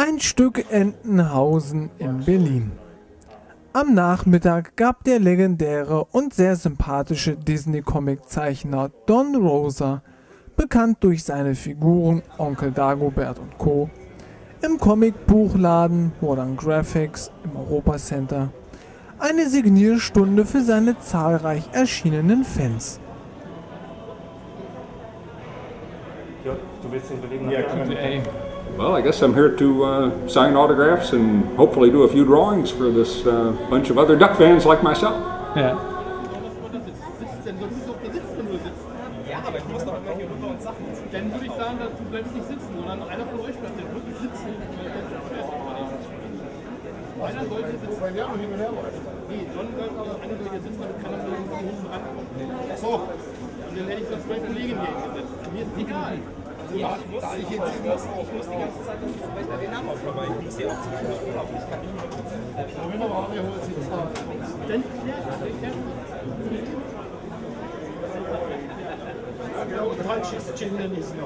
Ein Stück Entenhausen in Berlin. Am Nachmittag gab der legendäre und sehr sympathische Disney-Comic-Zeichner Don Rosa, bekannt durch seine Figuren Onkel Dagobert und Co., im Comicbuchladen Modern Graphics im Europacenter eine Signierstunde für seine zahlreich erschienenen Fans. Ja, du willst den Kollegen Well, I guess I'm here to sign autographs and hopefully do a few drawings for this bunch of other Duck fans like myself. Ja. Ja, aber ich muss doch immer hier runter und Sachen. Dann würde ich sagen, du bleibst nicht sitzen, sondern einer von euch bleibt dann wirklich sitzen. Einer sollte sitzen. Weil der noch hin und her läuft. Nee, John bleibt aber einer soll hier sitzen, damit keiner von uns hinten rankommt. So. Und dann hätte ich das bei Kollegen hier gesetzt. Mir ist egal. Ja, da ich jetzt ich muss die ganze Zeit bei den Namen aufschreiben, weil ich sehe auch zu viel Urlaub. Ich kann nicht mehr sitzen. Ich will aber auch mehr holen, als ich zahle. Dann klärt das. Ja, und falsch ist Gender nicht so.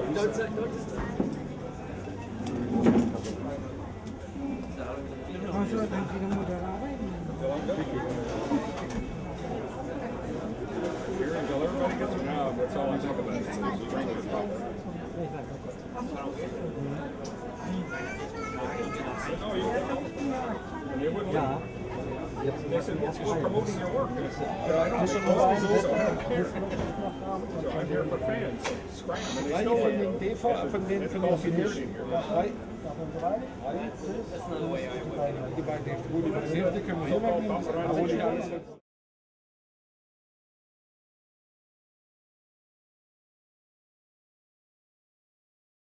Ja. Die beiden Hälfte können wir so machen.